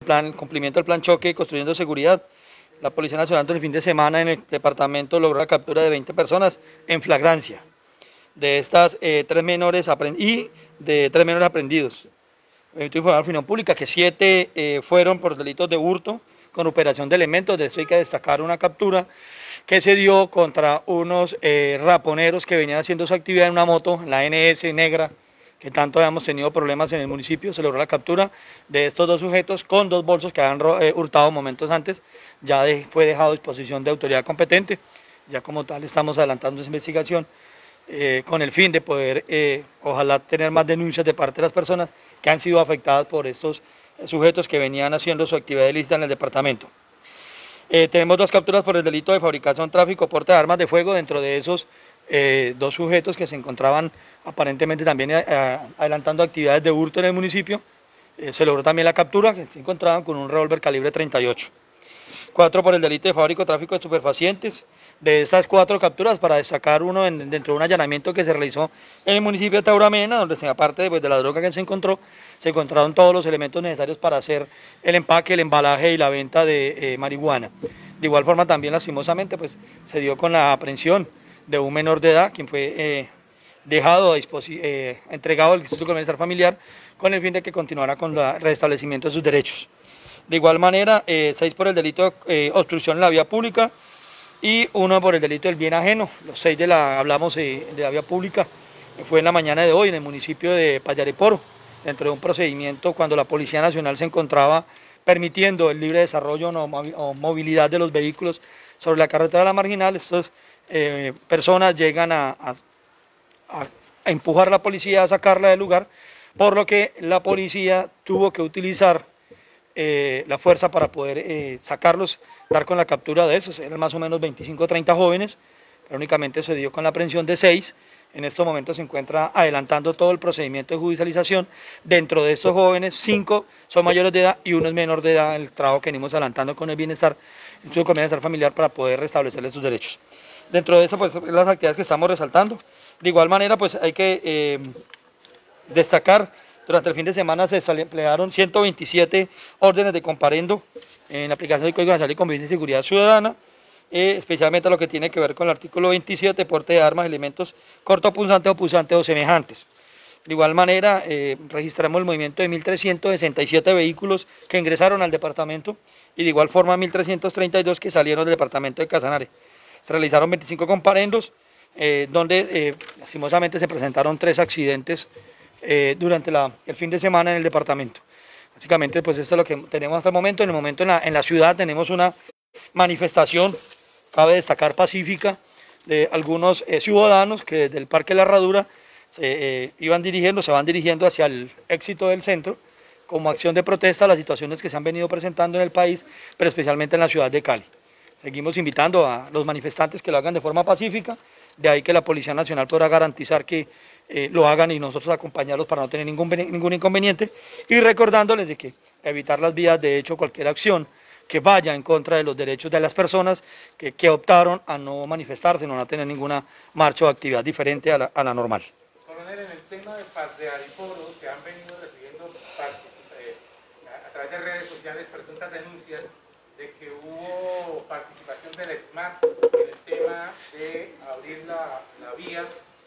el cumplimiento del plan choque y construyendo seguridad. La Policía Nacional durante el fin de semana en el departamento logró la captura de 20 personas en flagrancia. De estas, 3 menores aprendidos. Permito informar a la opinión pública que 7 fueron por delitos de hurto con operación de elementos. De eso hay que destacar una captura que se dio contra unos raponeros que venían haciendo su actividad en una moto, la NS negra, que tanto habíamos tenido problemas en el municipio. Se logró la captura de estos 2 sujetos con 2 bolsos que habían hurtado momentos antes. Ya fue dejado a disposición de autoridad competente. Ya como tal estamos adelantando esa investigación con el fin de poder, ojalá, tener más denuncias de parte de las personas que han sido afectadas por estos sujetos que venían haciendo su actividad ilícita en el departamento. Tenemos 2 capturas por el delito de fabricación, tráfico, porte de armas de fuego. Dentro de esos 2 sujetos que se encontraban aparentemente también adelantando actividades de hurto en el municipio, se logró también la captura, que se encontraban con un revólver calibre 38. 4 por el delito de fábrica o tráfico de estupefacientes. De estas 4 capturas, para destacar uno dentro de un allanamiento que se realizó en el municipio de Tauramena, donde aparte de la droga que se encontraron todos los elementos necesarios para hacer el empaque, el embalaje y la venta de marihuana. De igual forma también, lastimosamente, pues se dio con la aprehensión de un menor de edad, quien fue dejado entregado al Instituto de Bienestar Familiar con el fin de que continuara con el restablecimiento de sus derechos. De igual manera, 6 por el delito de obstrucción en la vía pública y 1 por el delito del bien ajeno. Los 6 hablamos de la vía pública, fue en la mañana de hoy en el municipio de Pallareporo, dentro de un procedimiento cuando la Policía Nacional se encontraba permitiendo el libre desarrollo o movilidad de los vehículos sobre la carretera de la Marginal. Estas personas llegan a empujar a la policía, a sacarla del lugar, por lo que la policía tuvo que utilizar la fuerza para poder sacarlos, dar con la captura de esos. Eran más o menos 25 o 30 jóvenes, pero únicamente se dio con la aprehensión de 6. En estos momentos se encuentra adelantando todo el procedimiento de judicialización. Dentro de estos jóvenes, 5 son mayores de edad y 1 es menor de edad, el trabajo que venimos adelantando con el Instituto de Bienestar Familiar para poder restablecerles sus derechos. Dentro de esto, pues, las actividades que estamos resaltando. De igual manera, pues hay que destacar, durante el fin de semana se emplearon 127 órdenes de comparendo en la aplicación del Código Nacional de Convivencia y Seguridad Ciudadana, especialmente lo que tiene que ver con el artículo 27, porte de armas, elementos cortopunzantes o punzantes o semejantes. De igual manera, registramos el movimiento de 1.367 vehículos que ingresaron al departamento y de igual forma 1.332 que salieron del departamento de Casanare. Se realizaron 25 comparendos, donde lastimosamente se presentaron 3 accidentes durante el fin de semana en el departamento. Básicamente, pues esto es lo que tenemos hasta el momento. En la ciudad tenemos una manifestación, cabe destacar pacífica, de algunos ciudadanos que desde el Parque La Herradura se van dirigiendo hacia el éxito del centro como acción de protesta a las situaciones que se han venido presentando en el país, pero especialmente en la ciudad de Cali. Seguimos invitando a los manifestantes que lo hagan de forma pacífica, de ahí que la Policía Nacional podrá garantizar que lo hagan y nosotros acompañarlos para no tener ningún inconveniente, y recordándoles de que evitar las vías de hecho, cualquier acción que vaya en contra de los derechos de las personas que optaron a no manifestarse, no a tener ninguna marcha o actividad diferente a la normal. Coronel, en el tema de Pallareporo se han venido recibiendo a través de redes sociales presuntas denuncias de que hubo participación del SMAT en el tema de abrir la vía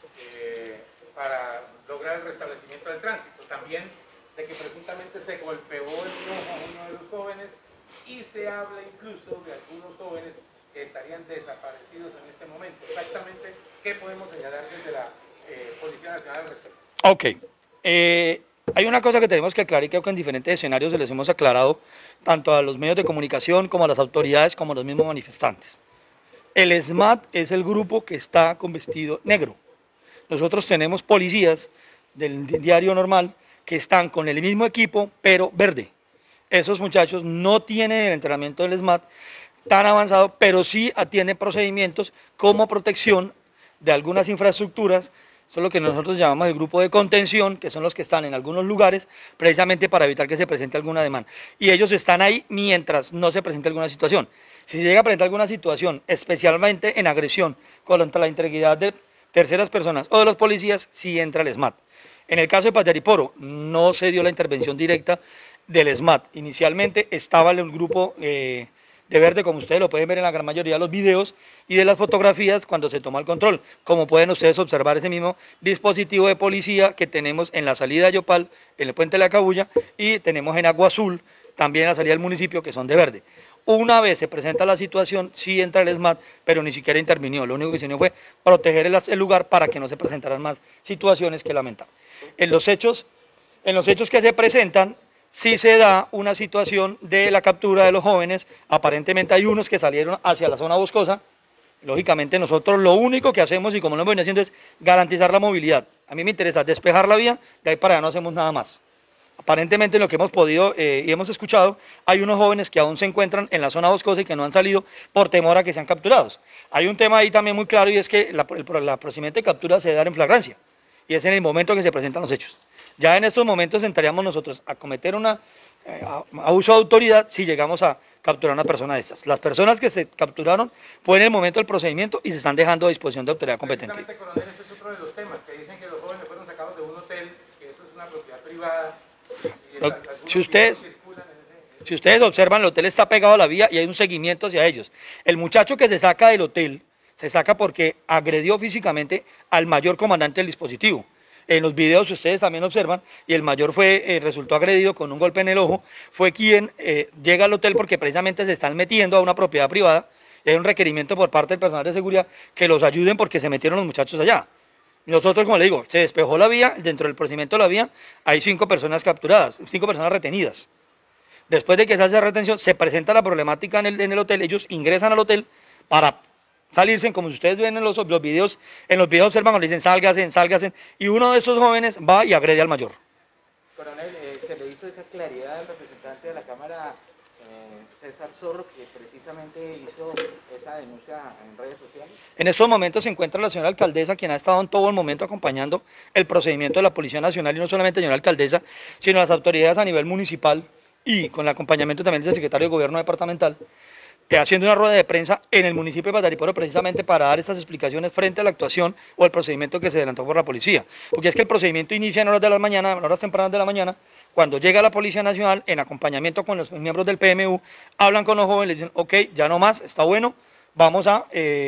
para lograr el restablecimiento del tránsito. También de que presuntamente se golpeó el ojo a uno de los jóvenes y se habla incluso de algunos jóvenes que estarían desaparecidos en este momento. Exactamente, ¿qué podemos señalar desde la Policía Nacional al respecto? Ok. Hay una cosa que tenemos que aclarar y creo que en diferentes escenarios se les hemos aclarado tanto a los medios de comunicación como a las autoridades como a los mismos manifestantes. El SMAT es el grupo que está con vestido negro. Nosotros tenemos policías del diario normal que están con el mismo equipo pero verde. Esos muchachos no tienen el entrenamiento del SMAT tan avanzado, pero sí atienden procedimientos como protección de algunas infraestructuras. Eso es lo que nosotros llamamos el grupo de contención, que son los que están en algunos lugares, precisamente para evitar que se presente alguna demanda. Y ellos están ahí mientras no se presente alguna situación. Si se llega a presentar alguna situación, especialmente en agresión contra la integridad de terceras personas o de los policías, sí entra el SMAT. En el caso de Pallareporo, no se dio la intervención directa del ESMAD. Inicialmente estaba el grupo de verde, como ustedes lo pueden ver en la gran mayoría de los videos y de las fotografías cuando se toma el control. Como pueden ustedes observar ese mismo dispositivo de policía que tenemos en la salida de Yopal, en el puente de la Cabulla, y tenemos en Agua Azul, también en la salida del municipio, que son de verde. Una vez se presenta la situación, sí entra el ESMAD, pero ni siquiera intervino. Lo único que hizo fue proteger el lugar para que no se presentaran más situaciones que lamentar. En los hechos que se presentan, sí se da una situación de la captura de los jóvenes. Aparentemente hay unos que salieron hacia la zona boscosa. Lógicamente nosotros lo único que hacemos, y como lo hemos venido haciendo, es garantizar la movilidad. A mí me interesa despejar la vía, de ahí para allá no hacemos nada más. Aparentemente lo que hemos podido y hemos escuchado, hay unos jóvenes que aún se encuentran en la zona boscosa y que no han salido por temor a que sean capturados. Hay un tema ahí también muy claro, y es que el procedimiento de captura se debe dar en flagrancia, y es en el momento que se presentan los hechos. Ya en estos momentos entraríamos nosotros a cometer abuso de autoridad si llegamos a capturar a una persona de estas. Las personas que se capturaron fue en el momento del procedimiento y se están dejando a disposición de autoridad competente. Precisamente, coronel, ese es otro de los temas, que dicen que los jóvenes fueron sacados de un hotel, que eso es una propiedad privada. Si ustedes observan, el hotel está pegado a la vía y hay un seguimiento hacia ellos. El muchacho que se saca del hotel, se saca porque agredió físicamente al mayor comandante del dispositivo. En los videos ustedes también observan, y el mayor resultó agredido con un golpe en el ojo, fue quien llega al hotel porque precisamente se están metiendo a una propiedad privada, y hay un requerimiento por parte del personal de seguridad que los ayuden porque se metieron los muchachos allá. Nosotros, como le digo, se despejó la vía, dentro del procedimiento de la vía hay 5 personas capturadas, 5 personas retenidas. Después de que se hace la retención, se presenta la problemática en el hotel, ellos ingresan al hotel para salirse, como ustedes ven en los videos observan cuando le dicen sálgase, y uno de esos jóvenes va y agrede al mayor. Coronel, se le hizo esa claridad al representante de la Cámara, César Zorro, que precisamente hizo esa denuncia en redes sociales. En estos momentos se encuentra la señora alcaldesa, quien ha estado en todo el momento acompañando el procedimiento de la Policía Nacional, y no solamente la señora alcaldesa, sino las autoridades a nivel municipal y con el acompañamiento también del secretario de Gobierno departamental, haciendo una rueda de prensa en el municipio de Patariporo precisamente para dar estas explicaciones frente a la actuación o el procedimiento que se adelantó por la policía. Porque es que el procedimiento inicia en horas de la mañana, en horas tempranas de la mañana, cuando llega la Policía Nacional en acompañamiento con los miembros del PMU, hablan con los jóvenes, les dicen, ok, ya no más, está bueno, vamos a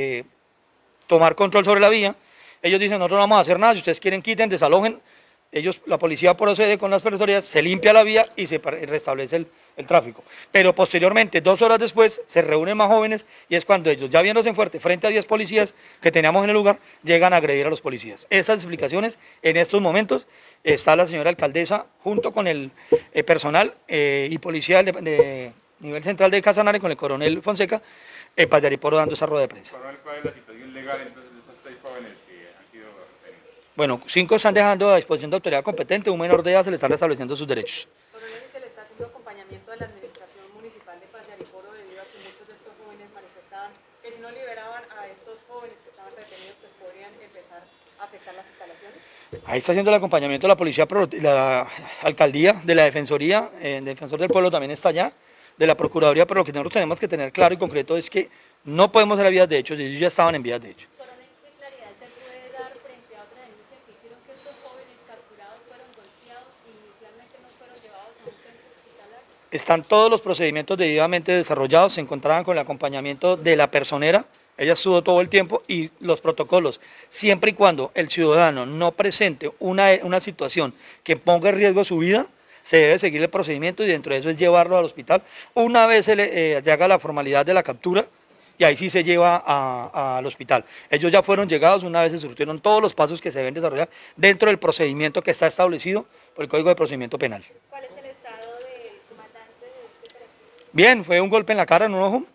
tomar control sobre la vía. Ellos dicen, nosotros no vamos a hacer nada, si ustedes quieren quiten, desalojen. La policía procede con las autoridades, se limpia la vía y se restablece el tráfico. Pero posteriormente, 2 horas después, se reúnen más jóvenes y es cuando ellos, ya viéndose en fuerte, frente a 10 policías que teníamos en el lugar, llegan a agredir a los policías. Estas explicaciones, en estos momentos, está la señora alcaldesa junto con el personal y policía de nivel central de Casanare, con el coronel Fonseca, en Patariporo dando esa rueda de prensa. ¿Cuál es la situación legal entonces de estos 6 jóvenes que han sido retenidos? Bueno, 5 están dejando a disposición de autoridad competente, un menor de edad se le están restableciendo sus derechos. Coronel, se le está haciendo acompañamiento a la administración municipal de Patariporo debido a que muchos de estos jóvenes manifestaban que si no liberaban a estos jóvenes que estaban retenidos, pues podrían empezar a afectar las instalaciones. Ahí está haciendo el acompañamiento de la policía, la alcaldía, de la defensoría, el defensor del pueblo también está allá, de la procuraduría, pero lo que nosotros tenemos que tener claro y concreto es que no podemos hacer vías de hechos, ellos ya estaban en vías de hecho. Coronel, ¿qué claridad se puede dar frente a otra denuncia que hicieron que estos jóvenes capturados fueron golpeados y inicialmente no fueron llevados a un centro hospitalario? Están todos los procedimientos debidamente desarrollados, se encontraban con el acompañamiento de la personera, ella estuvo todo el tiempo, y los protocolos, siempre y cuando el ciudadano no presente una situación que ponga en riesgo su vida, se debe seguir el procedimiento y dentro de eso es llevarlo al hospital. Una vez se le haga la formalidad de la captura, y ahí sí se lleva al hospital. Ellos ya fueron llegados, una vez se surtieron todos los pasos que se deben desarrollar dentro del procedimiento que está establecido por el Código de Procedimiento Penal. ¿Cuál es el estado del comandante de este perfil? Bien, fue un golpe en la cara, en un ojo.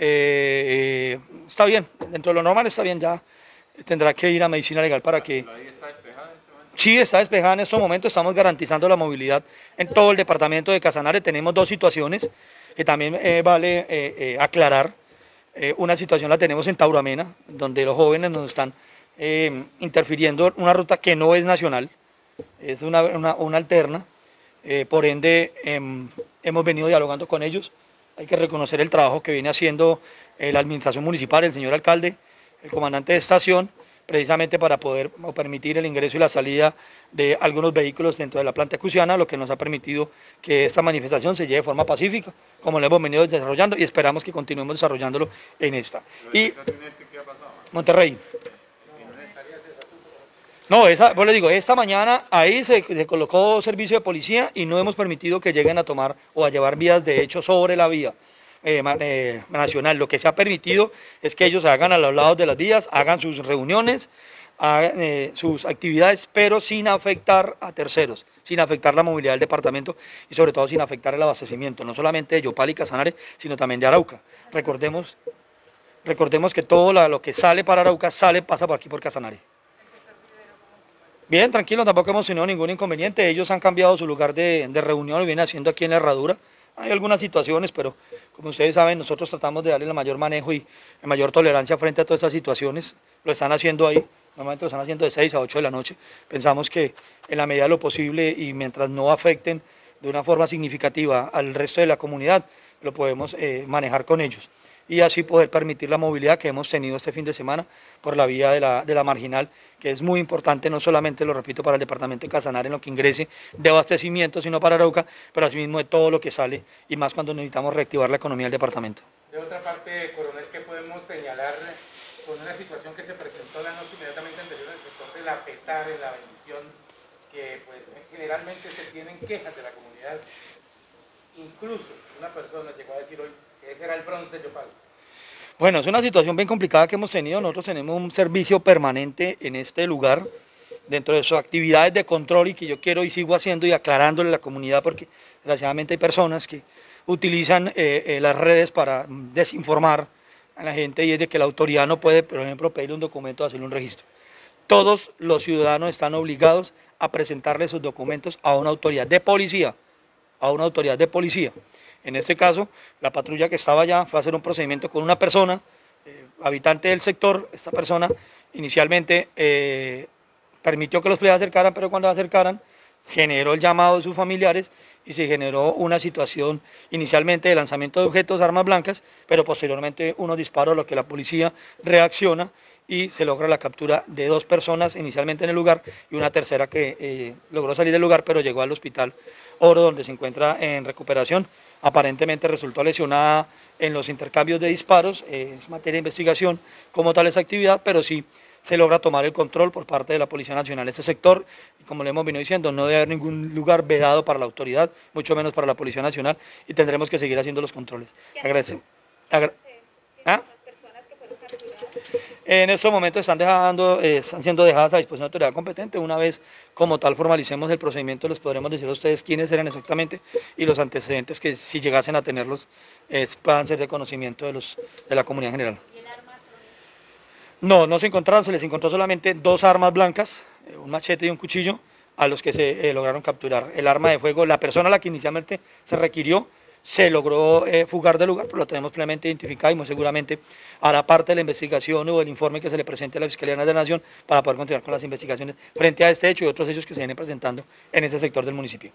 Está bien, dentro de lo normal está bien, ya tendrá que ir a medicina legal para que... ¿La vía está despejada en este momento? Sí, está despejada en estos momentos, estamos garantizando la movilidad en todo el departamento de Casanare. Tenemos 2 situaciones que también vale aclarar. Una situación la tenemos en Tauramena, donde los jóvenes nos están interfiriendo en una ruta que no es nacional, es una alterna, por ende hemos venido dialogando con ellos. Hay que reconocer el trabajo que viene haciendo la administración municipal, el señor alcalde, el comandante de estación, precisamente para poder permitir el ingreso y la salida de algunos vehículos dentro de la planta acuciana, lo que nos ha permitido que esta manifestación se lleve de forma pacífica, como lo hemos venido desarrollando y esperamos que continuemos desarrollándolo en esta. Y ¿Qué ha pasado? Monterrey. No, vos le digo, esta mañana ahí se colocó servicio de policía y no hemos permitido que lleguen a tomar o a llevar vías de hecho sobre la vía nacional. Lo que se ha permitido es que ellos hagan a los lados de las vías, hagan sus reuniones, hagan sus actividades, pero sin afectar a terceros, sin afectar la movilidad del departamento y sobre todo sin afectar el abastecimiento, no solamente de Yopal y Casanare, sino también de Arauca. Recordemos que todo lo que sale para Arauca pasa por aquí por Casanare. Bien, tranquilo, tampoco hemos tenido ningún inconveniente. Ellos han cambiado su lugar de reunión, lo vienen haciendo aquí en la Herradura. Hay algunas situaciones, pero como ustedes saben, nosotros tratamos de darle el mayor manejo y la mayor tolerancia frente a todas estas situaciones. Lo están haciendo ahí, normalmente lo están haciendo de 6 a 8 de la noche. Pensamos que en la medida de lo posible y mientras no afecten de una forma significativa al resto de la comunidad, lo podemos manejar con ellos. Y así poder permitir la movilidad que hemos tenido este fin de semana por la vía de la marginal, que es muy importante, no solamente, lo repito, para el departamento de Casanare en lo que ingrese de abastecimiento, sino para Arauca, pero asimismo de todo lo que sale, y más cuando necesitamos reactivar la economía del departamento. De otra parte, coronel, ¿qué podemos señalar con una situación que se presentó la noche inmediatamente anterior en el sector de la Petar, en la Bendición, que pues generalmente se tienen quejas de la comunidad? Incluso una persona llegó a decir hoy que ese era el bronce de Yopal. Bueno, es una situación bien complicada que hemos tenido. Nosotros tenemos un servicio permanente en este lugar, dentro de sus actividades de control y que yo quiero y sigo haciendo y aclarándole a la comunidad, porque desgraciadamente hay personas que utilizan las redes para desinformar a la gente, y es de que la autoridad no puede, por ejemplo, pedir un documento o hacerle un registro. Todos los ciudadanos están obligados a presentarle sus documentos a una autoridad de policía, En este caso, la patrulla que estaba allá fue a hacer un procedimiento con una persona, habitante del sector. Esta persona inicialmente permitió que los policías se acercaran, pero cuando se acercaran generó el llamado de sus familiares y se generó una situación inicialmente de lanzamiento de objetos, armas blancas, pero posteriormente unos disparos, a lo que la policía reacciona y se logra la captura de 2 personas inicialmente en el lugar y una tercera que logró salir del lugar, pero llegó al hospital Oro, donde se encuentra en recuperación. Aparentemente resultó lesionada en los intercambios de disparos, es materia de investigación como tal esa actividad, pero sí se logra tomar el control por parte de la Policía Nacional de este sector, y como le hemos venido diciendo, no debe haber ningún lugar vedado para la autoridad, mucho menos para la Policía Nacional, y tendremos que seguir haciendo los controles. Agradecemos. ¿Ah? En estos momentos están siendo dejadas a disposición de la autoridad competente. Una vez como tal formalicemos el procedimiento, les podremos decir a ustedes quiénes eran exactamente y los antecedentes que, si llegasen a tenerlos, puedan ser de conocimiento de la comunidad en general. ¿Y el arma? No se encontraron, se les encontró solamente 2 armas blancas, un machete y un cuchillo, a los que se lograron capturar. El arma de fuego, la persona a la que inicialmente se requirió, se logró fugar del lugar, pero lo tenemos plenamente identificado y muy seguramente hará parte de la investigación o del informe que se le presente a la Fiscalía de la Nación para poder continuar con las investigaciones frente a este hecho y otros hechos que se vienen presentando en este sector del municipio.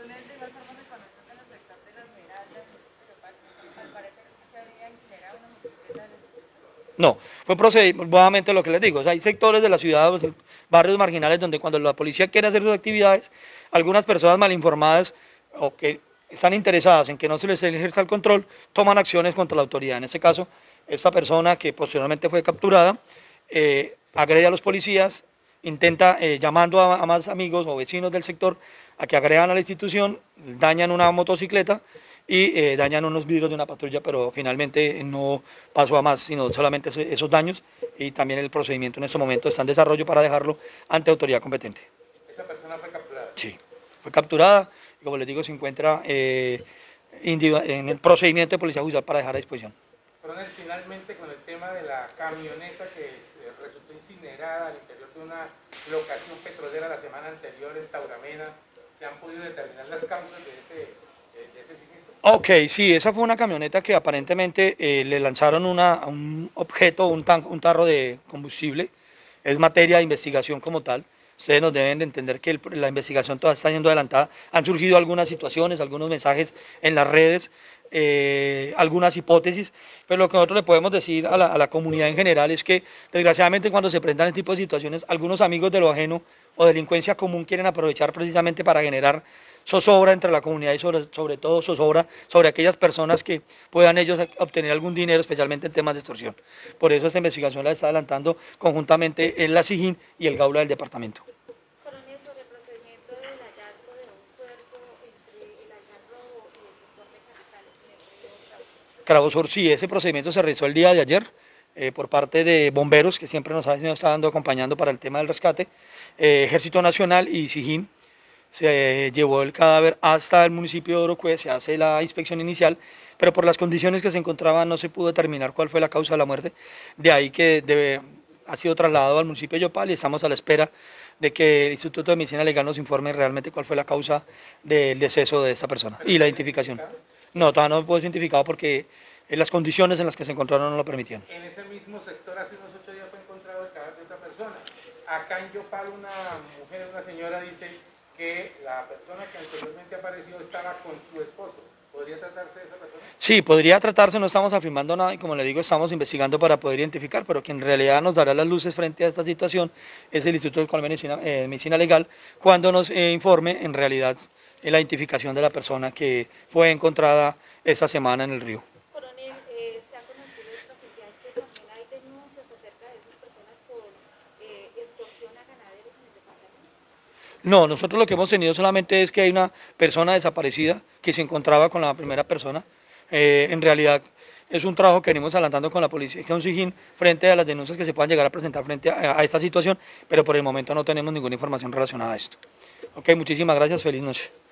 No, fue nuevamente lo que les digo, o sea, hay sectores de la ciudad, barrios marginales, donde cuando la policía quiere hacer sus actividades, algunas personas malinformadas o que están interesadas en que no se les ejerza el control, toman acciones contra la autoridad. En este caso, esta persona que posteriormente fue capturada, agrede a los policías, intenta, llamando a más amigos o vecinos del sector, a que agredan a la institución, dañan una motocicleta y dañan unos vidrios de una patrulla, pero finalmente no pasó a más, sino solamente esos daños, y también el procedimiento en este momento está en desarrollo para dejarlo ante autoridad competente. ¿Esa persona fue capturada? Sí, fue capturada. Como les digo, se encuentra en el procedimiento de policía judicial para dejar a disposición. Coronel, finalmente con el tema de la camioneta que resultó incinerada al interior de una locación petrolera la semana anterior en Tauramena, ¿se han podido determinar las causas de ese siniestro? Ok, sí, esa fue una camioneta que aparentemente le lanzaron un objeto, un tarro de combustible. Es materia de investigación como tal. Ustedes nos deben de entender que la investigación todavía está yendo adelantada. Han surgido algunas situaciones, algunos mensajes en las redes algunas hipótesis, pero lo que nosotros le podemos decir a la comunidad en general es que desgraciadamente cuando se presentan este tipo de situaciones, algunos amigos de lo ajeno o delincuencia común quieren aprovechar precisamente para generar zozobra entre la comunidad y sobre todo zozobra sobre aquellas personas que puedan ellos obtener algún dinero, especialmente en temas de extorsión. Por eso esta investigación la está adelantando conjuntamente en la SIJIN y el Gaula del departamento. Coronel, sobre el procedimiento del hallazgo de un cuerpo entre el Algarrobo y el sector de Carrizales en el río Cravo. Cravosur, sí, ese procedimiento se realizó el día de ayer por parte de bomberos, que siempre nos está dando acompañando para el tema del rescate, Ejército Nacional y SIJIN. Se llevó el cadáver hasta el municipio de Orocue, se hace la inspección inicial, pero por las condiciones que se encontraban no se pudo determinar cuál fue la causa de la muerte. De ahí que ha sido trasladado al municipio de Yopal y estamos a la espera de que el Instituto de Medicina Legal nos informe realmente cuál fue la causa del deceso de esta persona y la identificación. No, todavía no puedo identificado porque las condiciones en las que se encontraron no lo permitían. En ese mismo sector hace unos 8 días fue encontrado el cadáver de otra persona. Acá en Yopal una señora dice que la persona que anteriormente apareció estaba con su esposo. ¿Podría tratarse de esa persona? Sí, podría tratarse, no estamos afirmando nada y como le digo, estamos investigando para poder identificar, pero quien en realidad nos dará las luces frente a esta situación es el Instituto de Medicina Legal cuando nos informe en realidad la identificación de la persona que fue encontrada esta semana en el río. Coronel, ¿se ha conocido extraoficial que también hay denuncias acerca de esas personas por extorsión a ganaderos en el departamento? No, nosotros lo que hemos tenido solamente es que hay una persona desaparecida que se encontraba con la primera persona. En realidad es un trabajo que venimos adelantando con la policía, con SIJIN, frente a las denuncias que se puedan llegar a presentar frente a esta situación, pero por el momento no tenemos ninguna información relacionada a esto. Ok, muchísimas gracias, feliz noche.